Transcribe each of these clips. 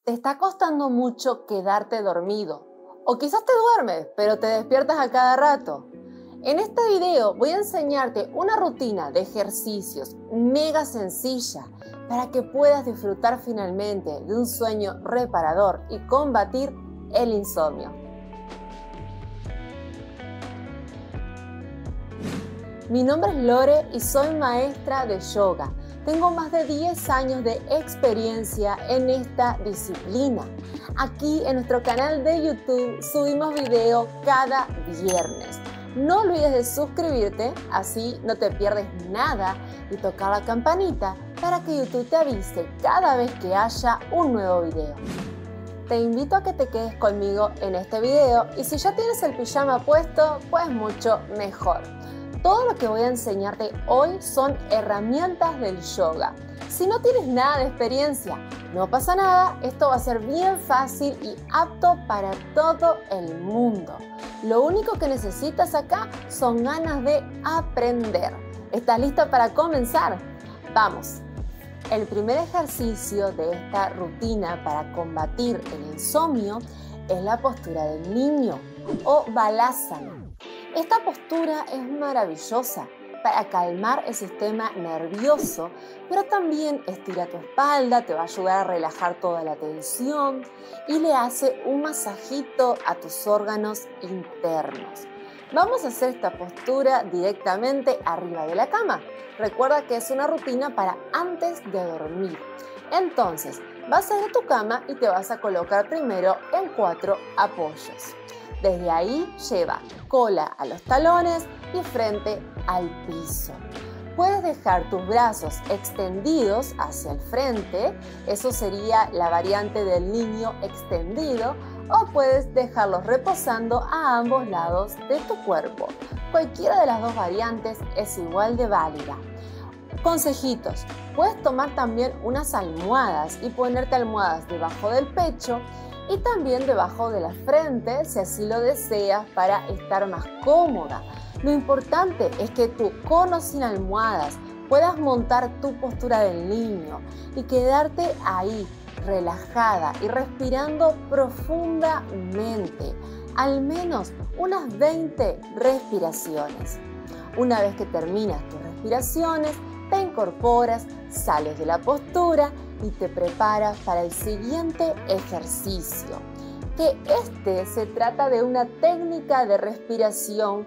Te está costando mucho quedarte dormido. O quizás te duermes, pero te despiertas a cada rato. En este video voy a enseñarte una rutina de ejercicios mega sencilla para que puedas disfrutar finalmente de un sueño reparador y combatir el insomnio. Mi nombre es Lore y soy maestra de yoga. Tengo más de 10 años de experiencia en esta disciplina. Aquí en nuestro canal de YouTube subimos videos cada viernes. No olvides de suscribirte, así no te pierdes nada, y tocar la campanita para que YouTube te avise cada vez que haya un nuevo video. Te invito a que te quedes conmigo en este video y si ya tienes el pijama puesto, pues mucho mejor. Todo lo que voy a enseñarte hoy son herramientas del yoga. Si no tienes nada de experiencia, no pasa nada, esto va a ser bien fácil y apto para todo el mundo. Lo único que necesitas acá son ganas de aprender. ¿Estás lista para comenzar? ¡Vamos! El primer ejercicio de esta rutina para combatir el insomnio es la postura del niño o balasana. Esta postura es maravillosa para calmar el sistema nervioso, pero también estira tu espalda, te va a ayudar a relajar toda la tensión y le hace un masajito a tus órganos internos. Vamos a hacer esta postura directamente arriba de la cama. Recuerda que es una rutina para antes de dormir. Entonces, vas a ir a tu cama y te vas a colocar primero en 4 apoyos. Desde ahí lleva cola a los talones y frente al piso. Puedes dejar tus brazos extendidos hacia el frente, eso sería la variante del niño extendido, o puedes dejarlos reposando a ambos lados de tu cuerpo. Cualquiera de las dos variantes es igual de válida. Consejitos, puedes tomar también unas almohadas y ponerte almohadas debajo del pecho y también debajo de la frente si así lo deseas para estar más cómoda. Lo importante es que tú con o sin almohadas puedas montar tu postura del niño y quedarte ahí relajada y respirando profundamente, al menos unas 20 respiraciones. Una vez que terminas tus respiraciones, te incorporas, sales de la postura y te preparas para el siguiente ejercicio, que se trata de una técnica de respiración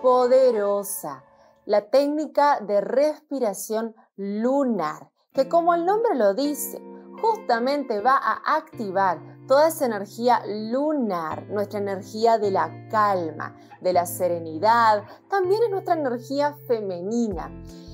poderosa, la técnica de respiración lunar, que como el nombre lo dice, justamente va a activar toda esa energía lunar, nuestra energía de la calma, de la serenidad, también es nuestra energía femenina.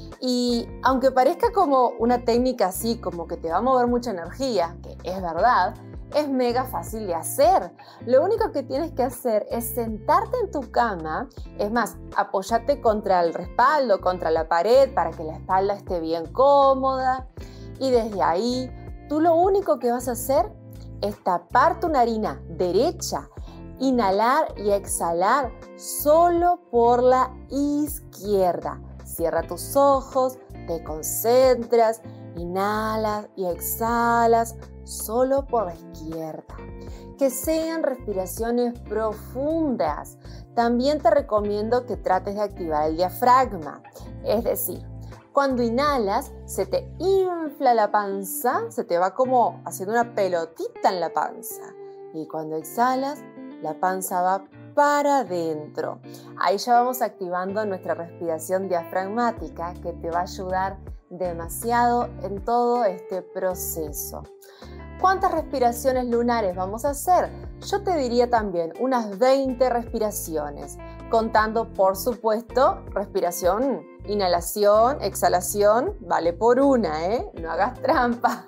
Y aunque parezca como una técnica así, como que te va a mover mucha energía, que es verdad, es mega fácil de hacer. Lo único que tienes que hacer es sentarte en tu cama, es más, apóyate contra el respaldo, contra la pared, para que la espalda esté bien cómoda. Y desde ahí, tú lo único que vas a hacer es tapar tu narina derecha, inhalar y exhalar solo por la izquierda. Cierra tus ojos, te concentras, inhalas y exhalas solo por la izquierda. Que sean respiraciones profundas. También te recomiendo que trates de activar el diafragma. Es decir, cuando inhalas, se te infla la panza, se te va como haciendo una pelotita en la panza. Y cuando exhalas, la panza va para adentro. Ahí ya vamos activando nuestra respiración diafragmática que te va a ayudar demasiado en todo este proceso. ¿Cuántas respiraciones lunares vamos a hacer? Yo te diría también unas 20 respiraciones, contando por supuesto respiración, inhalación, exhalación, vale por una, no hagas trampa.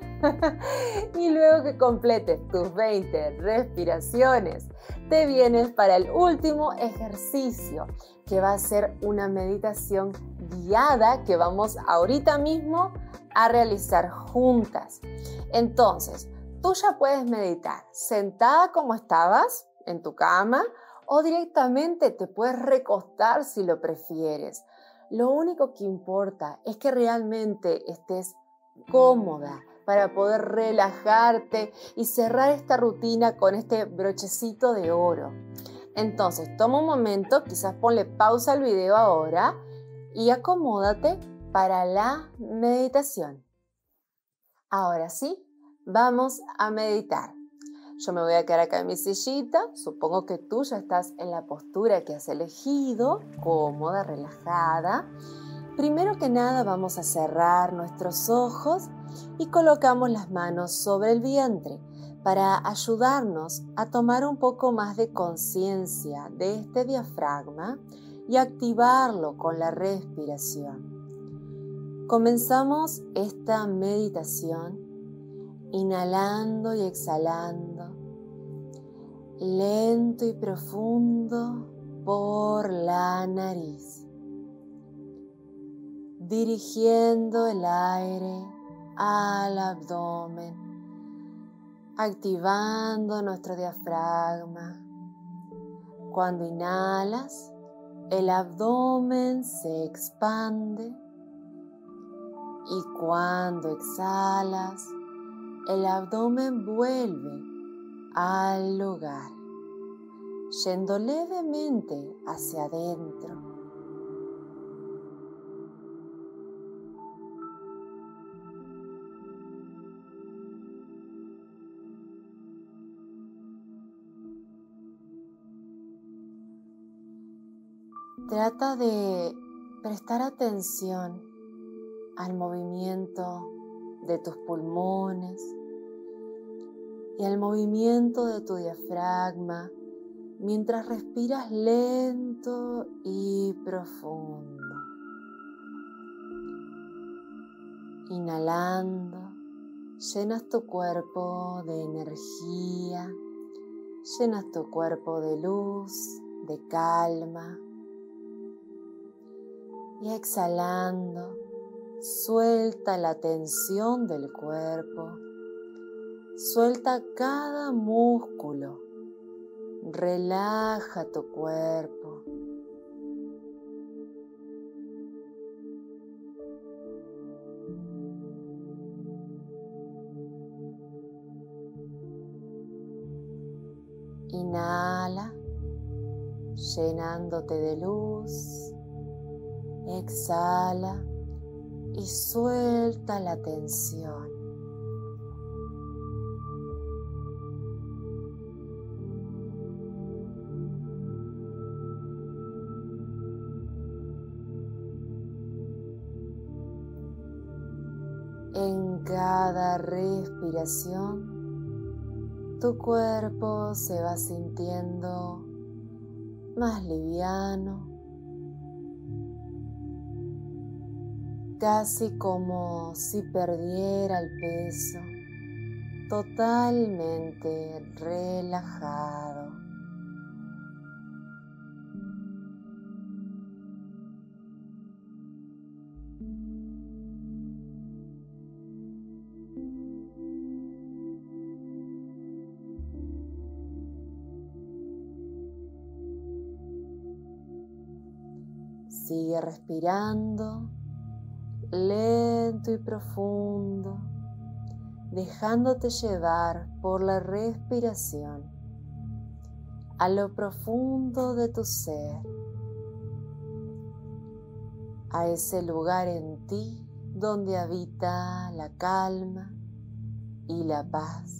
Y luego que completes tus 20 respiraciones, te vienes para el último ejercicio, que va a ser una meditación guiada que vamos ahorita mismo a realizar juntas. Entonces, tú ya puedes meditar sentada como estabas en tu cama o directamente te puedes recostar si lo prefieres. Lo único que importa es que realmente estés cómoda para poder relajarte y cerrar esta rutina con este brochecito de oro. Entonces, toma un momento, quizás ponle pausa al video ahora y acomódate para la meditación. Ahora sí, vamos a meditar. Yo me voy a quedar acá en mi sillita. Supongo que tú ya estás en la postura que has elegido, cómoda, relajada. Primero que nada vamos a cerrar nuestros ojos y colocamos las manos sobre el vientre para ayudarnos a tomar un poco más de conciencia de este diafragma y activarlo con la respiración. Comenzamos esta meditación inhalando y exhalando, lento y profundo por la nariz, dirigiendo el aire al abdomen, activando nuestro diafragma. Cuando inhalas, el abdomen se expande y cuando exhalas, el abdomen vuelve al lugar, yendo levemente hacia adentro. Trata de prestar atención al movimiento de tus pulmones y al movimiento de tu diafragma mientras respiras lento y profundo. Inhalando, llenas tu cuerpo de energía, llenas tu cuerpo de luz, de calma. Y exhalando, suelta la tensión del cuerpo, suelta cada músculo, relaja tu cuerpo. Inhala, llenándote de luz. Exhala y suelta la tensión. En cada respiración, tu cuerpo se va sintiendo más liviano, casi como si perdiera el peso, totalmente relajado. Sigue respirando lento y profundo, dejándote llevar por la respiración a lo profundo de tu ser, a ese lugar en ti donde habita la calma y la paz.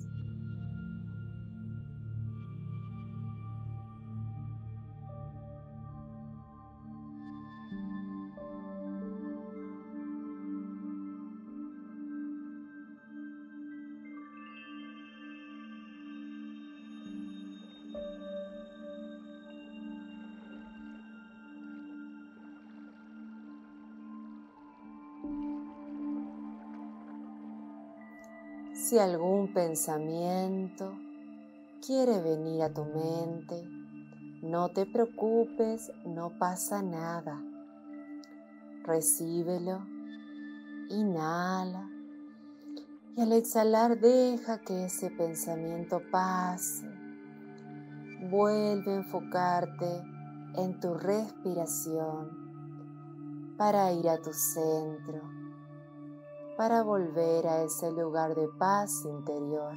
Si algún pensamiento quiere venir a tu mente, no te preocupes, no pasa nada. Recíbelo, inhala y al exhalar deja que ese pensamiento pase. Vuelve a enfocarte en tu respiración para ir a tu centro, para volver a ese lugar de paz interior.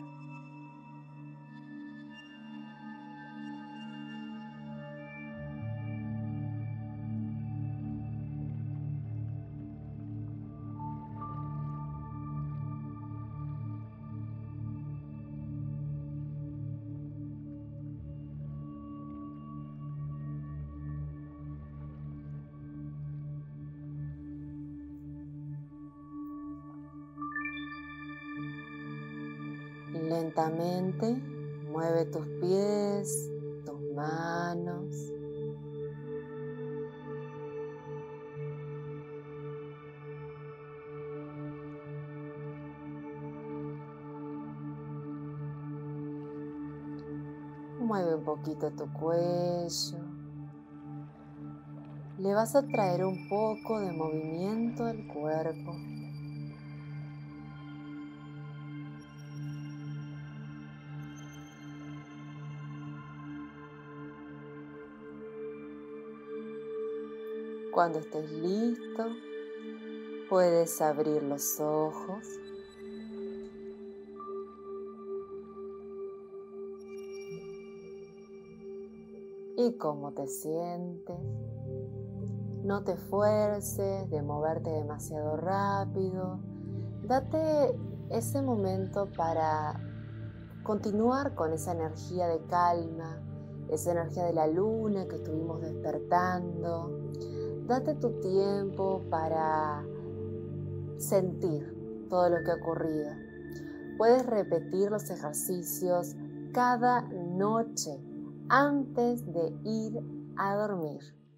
Lentamente mueve tus pies, tus manos. Mueve un poquito tu cuello. Le vas a traer un poco de movimiento al cuerpo. Cuando estés listo, puedes abrir los ojos. ¿Y cómo te sientes? No te esfuerces de moverte demasiado rápido. Date ese momento para continuar con esa energía de calma, esa energía de la luna que estuvimos despertando. Date tu tiempo para sentir todo lo que ha ocurrido. Puedes repetir los ejercicios cada noche antes de ir a dormir.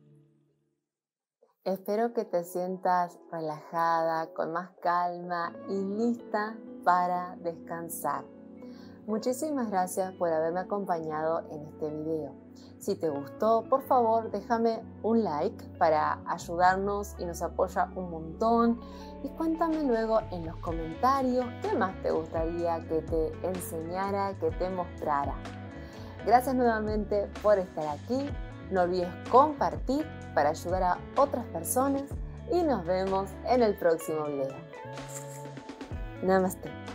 Espero que te sientas relajada, con más calma y lista para descansar. Muchísimas gracias por haberme acompañado en este video. Si te gustó, por favor, déjame un like para ayudarnos y nos apoya un montón. Y cuéntame luego en los comentarios qué más te gustaría que te enseñara, que te mostrara. Gracias nuevamente por estar aquí. No olvides compartir para ayudar a otras personas y nos vemos en el próximo video. Namaste.